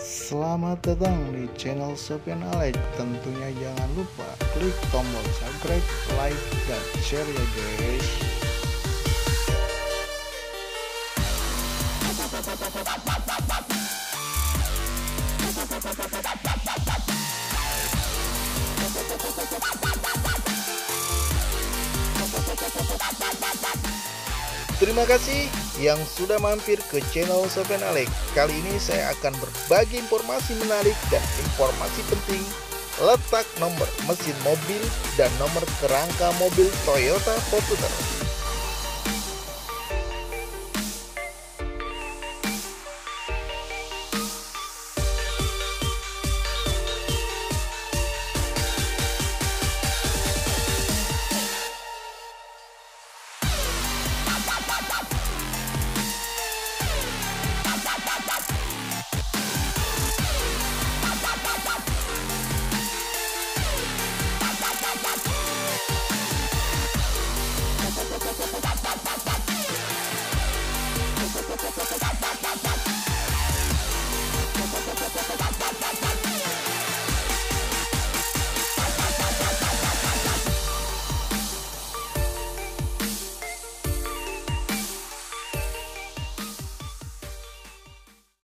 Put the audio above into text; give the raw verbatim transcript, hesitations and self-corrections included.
Selamat datang di channel Sofyan Alek. Tentunya jangan lupa klik tombol subscribe, like, dan share ya guys. Terima kasih yang sudah mampir ke channel Sofyan Alek. Kali ini saya akan berbagi informasi menarik dan informasi penting letak nomor mesin mobil dan nomor kerangka mobil Toyota Fortuner.